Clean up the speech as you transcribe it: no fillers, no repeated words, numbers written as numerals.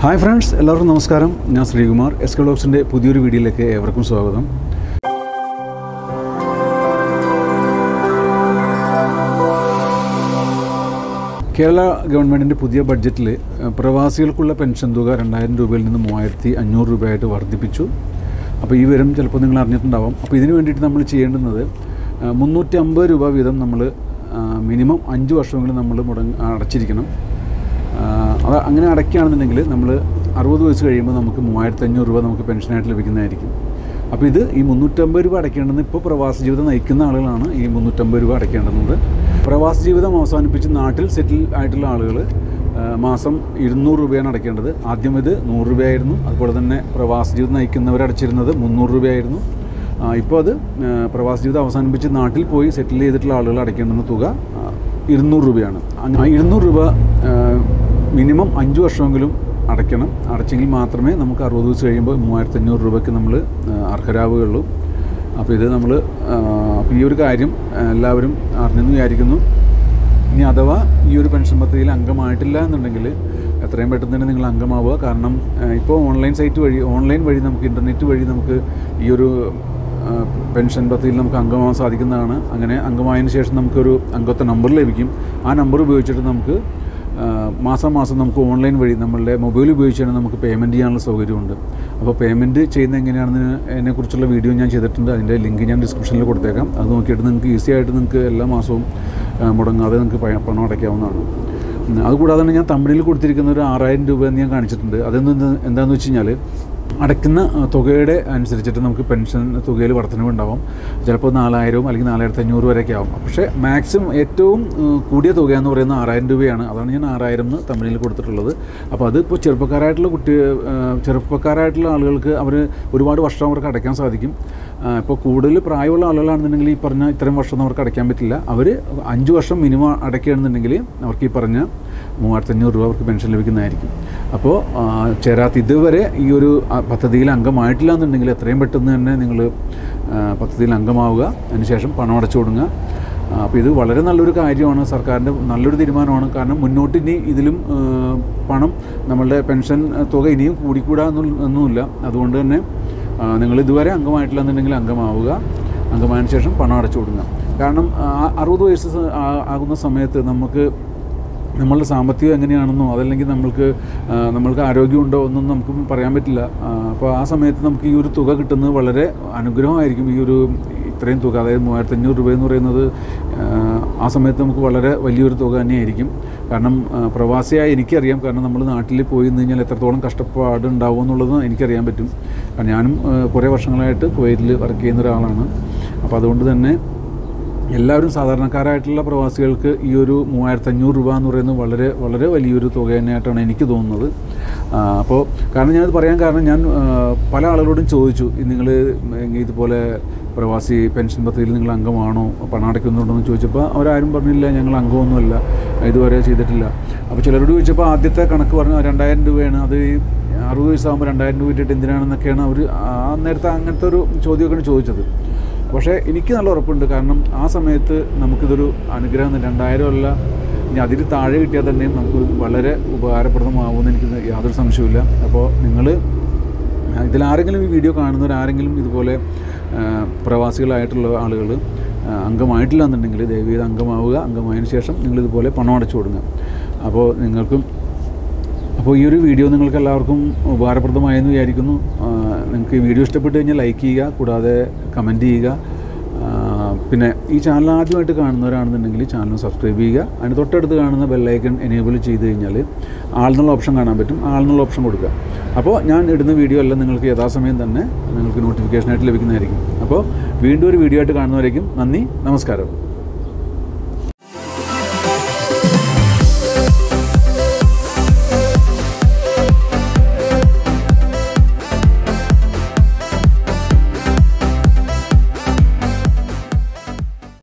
Hi friends, എല്ലാവർക്കും നമസ്കാരം. ഞാൻ ശ്രീകുമാർ. SKvlogsൻ്റെ പുതിയൊരു വീഡിയോയിലേക്ക് ഏവർക്കും സ്വാഗതം. കേരള ഗവൺമെൻറ്റിൻ്റെ പുതിയ ബഡ്ജറ്റിൽ പ്രവാസികൾക്കുള്ള പെൻഷൻ തുക 2000 രൂപയിൽ നിന്ന് 3500 രൂപയായിട്ട് വർദ്ധിപ്പിച്ചു. അപ്പോൾ ഈ വിവരം ചിലപ്പോൾ നിങ്ങൾ അറിഞ്ഞിട്ടുണ്ടാവാം. അപ്പോൾ ഇതിന് വേണ്ടിയിട്ട് നമ്മൾ ചെയ്യേണ്ടുന്നത് 350 രൂപ വീതം നമ്മൾ മിനിമം 5 വർഷമെങ്കിലും നമ്മൾ അടച്ചിരിക്കണം. അത് അങ്ങനെ അടയ്ക്കുകയാണെന്നുണ്ടെങ്കിൽ നമ്മൾ 60 വയസ്സ് കഴിയുമ്പോൾ നമുക്ക് 3500 രൂപ നമുക്ക് പെൻഷനായിട്ട് ലഭിക്കുന്നതായിരിക്കും. അപ്പോൾ ഇത് ഈ 350 രൂപ അടയ്ക്കേണ്ടത് ഇപ്പോൾ പ്രവാസ ജീവിതം നയിക്കുന്ന ആളുകളാണ് ഈ 350 രൂപ അടയ്ക്കേണ്ടത്. പ്രവാസ ജീവിതം അവസാനിപ്പിച്ച് നാട്ടിൽ സെറ്റിൽ ആയിട്ടുള്ള ആളുകൾ മാസം 200 രൂപയാണ് അടയ്ക്കേണ്ടത്. ആദ്യം ഇത് 100 രൂപയായിരുന്നു. അതുപോലെ തന്നെ പ്രവാസ ജീവിതം നയിക്കുന്നവർ അടച്ചിരുന്നത് 300 രൂപയായിരുന്നു. ഇപ്പോൾ അത് പ്രവാസ ജീവിതം അവസാനിപ്പിച്ച് നാട്ടിൽ പോയി സെറ്റിൽ ചെയ്തിട്ടുള്ള ആളുകൾ അടയ്ക്കേണ്ടുന്ന തുക 200 രൂപയാണ്. 200 രൂപ മിനിമം 5 വർഷമെങ്കിലും അടയ്ക്കണം. അടച്ചെങ്കിൽ മാത്രമേ നമുക്ക് 60 ദിവസം കഴിയുമ്പോൾ 3500 രൂപയ്ക്ക് നമ്മൾ അർഹരാവുകയുള്ളൂ. അപ്പോൾ ഇത് നമ്മൾ അപ്പോൾ ഈ ഒരു കാര്യം എല്ലാവരും അറിഞ്ഞെന്ന് വിചാരിക്കുന്നു. ഇനി അഥവാ ഈ ഒരു പെൻഷൻ പദ്ധതിയിൽ അംഗമായിട്ടില്ല എന്നുണ്ടെങ്കിൽ എത്രയും പെട്ടെന്ന് തന്നെ നിങ്ങൾ അംഗമാവുക. കാരണം ഇപ്പോൾ ഓൺലൈൻ വഴി നമുക്ക് ഇൻ്റർനെറ്റ് വഴി നമുക്ക് ഈ ഒരു പെൻഷൻ പദ്ധതിയിൽ നമുക്ക് അംഗമാവാൻ സാധിക്കുന്നതാണ്. അങ്ങനെ അംഗമായതിനു ശേഷം നമുക്കൊരു അംഗത്വ നമ്പർ ലഭിക്കും. ആ നമ്പർ ഉപയോഗിച്ചിട്ട് നമുക്ക് മാസം നമുക്ക് ഓൺലൈൻ വഴി നമ്മളുടെ മൊബൈൽ ഉപയോഗിച്ചാണ് നമുക്ക് പേയ്മെൻറ്റ് ചെയ്യാനുള്ള സൗകര്യമുണ്ട്. അപ്പോൾ പേയ്മെൻറ്റ് ചെയ്യുന്നത് എങ്ങനെയാണെന്ന് അതിനെക്കുറിച്ചുള്ള വീഡിയോ ഞാൻ ചെയ്തിട്ടുണ്ട്. അതിൻ്റെ ലിങ്ക് ഞാൻ ഡിസ്ക്രിപ്ഷനിൽ കൊടുത്തേക്കാം. അത് നോക്കിയിട്ട് നിങ്ങൾക്ക് ഈസി ആയിട്ട് നിങ്ങൾക്ക് എല്ലാ മാസവും മുടങ്ങാതെ നിങ്ങൾക്ക് പണം അടയ്ക്കാവുന്നതാണ്. അതുകൂടാതെ തന്നെ ഞാൻ തമിഴിൽ കൊടുത്തിരിക്കുന്ന ഒരു 6000 രൂപ എന്ന് ഞാൻ കാണിച്ചിട്ടുണ്ട്. എന്താണെന്ന് വെച്ച് കഴിഞ്ഞാൽ അടയ്ക്കുന്ന തുകയുടെ അനുസരിച്ചിട്ട് നമുക്ക് പെൻഷൻ തുകയിൽ വർധനവുണ്ടാവും. ചിലപ്പോൾ 4000 അല്ലെങ്കിൽ 4500 വരെയൊക്കെ ആവും. പക്ഷേ മാക്സിമം ഏറ്റവും കൂടിയ തുക എന്ന് പറയുന്നത് 6000 രൂപയാണ്. അതാണ് ഞാൻ 6000 എന്ന് തമിഴിൽ കൊടുത്തിട്ടുള്ളത്. അപ്പോൾ അതിപ്പോൾ ചെറുപ്പക്കാരായിട്ടുള്ള ആളുകൾക്ക് അവർ ഒരുപാട് വർഷം അവർക്ക് അടയ്ക്കാൻ സാധിക്കും. ഇപ്പോൾ കൂടുതൽ പ്രായമുള്ള ആളുകളാണെന്നുണ്ടെങ്കിൽ ഈ പറഞ്ഞ ഇത്രയും വർഷം അവർക്ക് അടയ്ക്കാൻ പറ്റില്ല. അവർ 5 വർഷം മിനിമം അടയ്ക്കുകയാണെന്നുണ്ടെങ്കിൽ അവർക്ക് ഈ പറഞ്ഞ 3500 രൂപ അവർക്ക് പെൻഷൻ ലഭിക്കുന്നതായിരിക്കും. അപ്പോൾ ഇതുവരെ ഈ ഒരു പദ്ധതിയിൽ അംഗമായിട്ടില്ല എന്നുണ്ടെങ്കിൽ എത്രയും പെട്ടെന്ന് തന്നെ നിങ്ങൾ പദ്ധതിയിൽ അംഗമാവുക. അതിനുശേഷം പണം അടച്ചു കൊടുക്കുക. അപ്പോൾ ഇത് വളരെ നല്ലൊരു കാര്യമാണ്. സർക്കാരിൻ്റെ നല്ലൊരു തീരുമാനമാണ്. കാരണം മുന്നോട്ട് ഇനി ഇതിലും പണം നമ്മളുടെ പെൻഷൻ തുക ഇനിയും കൂടിക്കൂടാ ഒന്നുമില്ല. അതുകൊണ്ട് തന്നെ നിങ്ങൾ ഇതുവരെ അംഗമായിട്ടില്ല എന്നുണ്ടെങ്കിൽ അംഗമാവുക. അംഗമായതിനു ശേഷം പണം അടച്ചു കൊടുക്കുക. കാരണം 60 വയസ്സ് ആകുന്ന സമയത്ത് നമ്മളുടെ സാമ്പത്തികം എങ്ങനെയാണെന്നോ അതല്ലെങ്കിൽ നമ്മൾക്ക് ആരോഗ്യമുണ്ടോ ഒന്നും നമുക്ക് പറയാൻ പറ്റില്ല. അപ്പോൾ ആ സമയത്ത് നമുക്ക് ഈ ഒരു തുക കിട്ടുന്നത് വളരെ അനുഗ്രഹമായിരിക്കും. ഈ ഒരു ഇത്രയും തുക, അതായത് 3500 രൂപ എന്ന് പറയുന്നത് ആ സമയത്ത് നമുക്ക് വളരെ വലിയൊരു തുക തന്നെയായിരിക്കും. കാരണം പ്രവാസിയായി എനിക്കറിയാം. കാരണം നമ്മൾ നാട്ടിൽ പോയി നിന്ന് കഴിഞ്ഞാൽ എത്രത്തോളം കഷ്ടപ്പാട് ഉണ്ടാവും എന്നുള്ളത് എനിക്കറിയാൻ പറ്റും. കാരണം ഞാനും കുറേ വർഷങ്ങളായിട്ട് കുവൈറ്റിൽ വർക്ക് ചെയ്യുന്ന ഒരാളാണ്. അപ്പോൾ അതുകൊണ്ട് തന്നെ എല്ലാവരും സാധാരണക്കാരായിട്ടുള്ള പ്രവാസികൾക്ക് ഈ ഒരു 3500 രൂപ എന്ന് പറയുന്നത് വളരെ വളരെ വലിയൊരു തുക തന്നെയായിട്ടാണ് എനിക്ക് തോന്നുന്നത്. അപ്പോൾ കാരണം ഞാനത് പറയാൻ കാരണം ഞാൻ പല ആളുകളോടും ചോദിച്ചു, നിങ്ങൾ ഇതുപോലെ പ്രവാസി പെൻഷൻ പദ്ധതിയിൽ നിങ്ങൾ അംഗമാണോ, പണം അടയ്ക്കുന്നുണ്ടോ എന്ന് ചോദിച്ചപ്പോൾ അവരാരും പറഞ്ഞില്ല ഞങ്ങൾ അംഗമൊന്നുമല്ല, ഇതുവരെ ചെയ്തിട്ടില്ല. അപ്പോൾ ചിലരോട് ചോദിച്ചപ്പോൾ ആദ്യത്തെ കണക്ക് പറഞ്ഞു 2000 രൂപയാണ്. അത് 60 വയസ്സാകുമ്പോൾ 2000 രൂപ ഇട്ടിട്ട് എന്തിനാണെന്നൊക്കെയാണ് അവർ നേരത്തെ അങ്ങനത്തെ ഒരു ചോദ്യമൊക്കെയാണ് ചോദിച്ചത്. പക്ഷേ എനിക്ക് നല്ല ഉറപ്പുണ്ട്. കാരണം ആ സമയത്ത് നമുക്കിതൊരു അനുഗ്രഹം 2000 അല്ല, ഇനി അതിൽ താഴെ കിട്ടിയാൽ തന്നെയും നമുക്ക് വളരെ ഉപകാരപ്രദമാവുമെന്ന് എനിക്ക് യാതൊരു സംശയമില്ല. അപ്പോൾ നിങ്ങൾ ഇതിലാരെങ്കിലും ഈ വീഡിയോ കാണുന്നവരാരെങ്കിലും ഇതുപോലെ പ്രവാസികളായിട്ടുള്ള ആളുകൾ അംഗമായിട്ടില്ല എന്നുണ്ടെങ്കിൽ ദയവേത് അംഗമാവുക. അംഗമായതിനു ശേഷം നിങ്ങളിതുപോലെ പണം അടച്ചു കൊടുക്കുക. അപ്പോൾ ഈ ഒരു വീഡിയോ നിങ്ങൾക്ക് എല്ലാവർക്കും ഉപകാരപ്രദമായെന്ന് വിചാരിക്കുന്നു. നിങ്ങൾക്ക് ഈ വീഡിയോ ഇഷ്ടപ്പെട്ട് കഴിഞ്ഞാൽ ലൈക്ക് ചെയ്യുക, കൂടാതെ കമൻറ്റ് ചെയ്യുക. പിന്നെ ഈ ചാനൽ ആദ്യമായിട്ട് കാണുന്നവരാണെന്നുണ്ടെങ്കിൽ ചാനൽ സബ്സ്ക്രൈബ് ചെയ്യുക. അതിന് തൊട്ടടുത്ത് കാണുന്ന ബെല്ലൈക്കൺ എനേബിൾ ചെയ്ത് കഴിഞ്ഞാൽ ആളെന്നുള്ള ഓപ്ഷൻ കാണാൻ പറ്റും. ആളെന്നുള്ള ഓപ്ഷൻ കൊടുക്കുക. അപ്പോൾ ഞാൻ ഇടുന്ന വീഡിയോ എല്ലാം നിങ്ങൾക്ക് യഥാസമയം തന്നെ നിങ്ങൾക്ക് നോട്ടിഫിക്കേഷനായിട്ട് ലഭിക്കുന്നതായിരിക്കും. അപ്പോൾ വീണ്ടും ഒരു വീഡിയോ ആയിട്ട് കാണുന്നവരേക്കും നന്ദി, നമസ്കാരം.